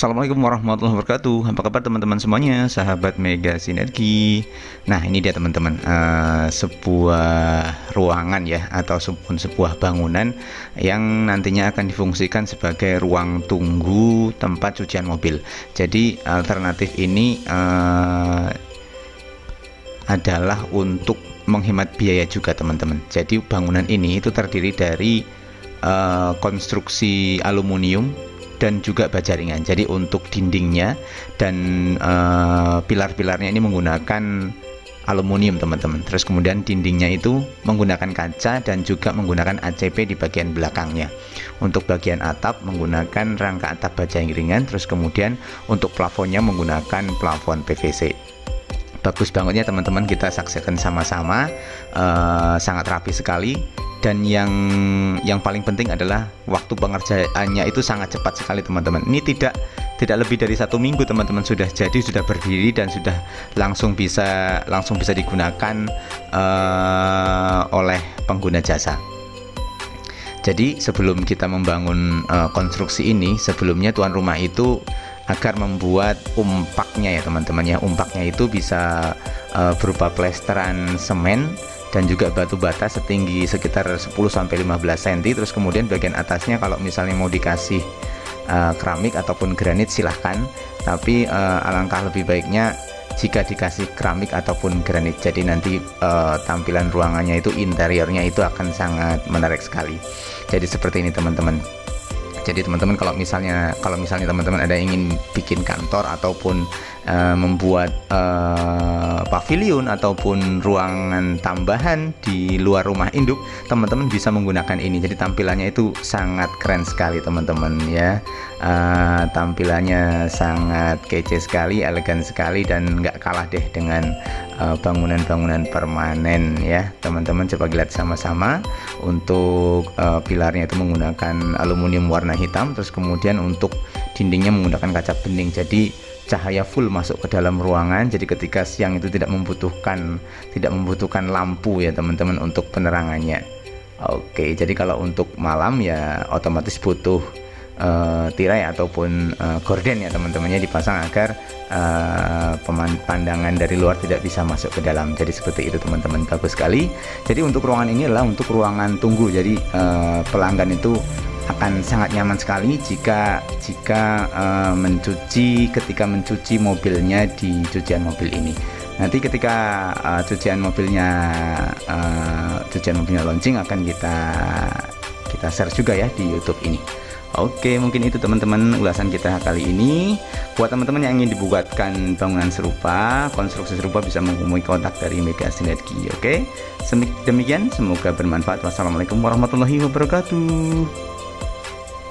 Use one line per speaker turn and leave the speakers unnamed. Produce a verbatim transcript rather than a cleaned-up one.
Assalamualaikum warahmatullahi wabarakatuh. Apa kabar teman-teman semuanya, sahabat Mega Sinergi. Nah, ini dia teman-teman, uh, sebuah ruangan ya, atau sebuah, sebuah bangunan yang nantinya akan difungsikan sebagai ruang tunggu tempat cucian mobil. Jadi alternatif ini uh, adalah untuk menghemat biaya juga teman-teman. Jadi bangunan ini itu terdiri dari uh, konstruksi aluminium dan juga baja ringan. Jadi untuk dindingnya dan uh, pilar-pilarnya ini menggunakan aluminium teman-teman. Terus kemudian dindingnya itu menggunakan kaca dan juga menggunakan A C P di bagian belakangnya. Untuk bagian atap menggunakan rangka atap baja yang ringan. Terus kemudian untuk plafonnya menggunakan plafon P V C. Bagus bangetnya teman-teman, kita saksikan sama-sama. Uh, sangat rapi sekali. Dan yang yang paling penting adalah waktu pengerjaannya itu sangat cepat sekali teman-teman. Ini tidak tidak lebih dari satu minggu teman-teman sudah jadi, sudah berdiri dan sudah langsung bisa langsung bisa digunakan uh, oleh pengguna jasa. Jadi sebelum kita membangun uh, konstruksi ini, sebelumnya tuan rumah itu agar membuat umpaknya ya teman-teman ya. Umpaknya itu bisa uh, berupa plesteran semen dan juga batu bata setinggi sekitar sepuluh sampai lima belas sentimeter. Terus kemudian bagian atasnya kalau misalnya mau dikasih uh, keramik ataupun granit silahkan, tapi uh, alangkah lebih baiknya jika dikasih keramik ataupun granit. Jadi nanti uh, tampilan ruangannya itu, interiornya itu akan sangat menarik sekali. Jadi seperti ini teman-teman. Jadi teman-teman kalau misalnya kalau misalnya teman-teman ada ingin bikin kantor ataupun uh, membuat uh, pavilion ataupun ruangan tambahan di luar rumah induk, teman-teman bisa menggunakan ini. Jadi tampilannya itu sangat keren sekali teman-teman ya. Uh, tampilannya sangat kece sekali, elegan sekali, dan nggak kalah deh dengan bangunan-bangunan uh, permanen ya teman-teman. Coba lihat sama-sama. Untuk uh, pilarnya itu menggunakan aluminium warna hitam, terus kemudian untuk dindingnya menggunakan kaca bening. Jadi cahaya full masuk ke dalam ruangan. Jadi ketika siang itu tidak membutuhkan tidak membutuhkan lampu ya teman-teman untuk penerangannya. Oke, jadi kalau untuk malam ya otomatis butuh Uh, tirai ataupun uh, gorden ya teman-temannya dipasang agar uh, pandangan dari luar tidak bisa masuk ke dalam. Jadi seperti itu teman-teman, bagus sekali. Jadi untuk ruangan ini adalah untuk ruangan tunggu. Jadi uh, pelanggan itu akan sangat nyaman sekali jika jika uh, mencuci ketika mencuci mobilnya di cucian mobil ini. Nanti ketika uh, cucian mobilnya uh, cucian mobilnya launching akan kita kita share juga ya di YouTube ini. Oke, mungkin itu teman-teman ulasan kita kali ini. Buat teman-teman yang ingin dibuatkan bangunan serupa, konstruksi serupa, bisa menghubungi kontak dari Mega Sinergi. Oke, demikian, semoga bermanfaat. Wassalamualaikum warahmatullahi wabarakatuh.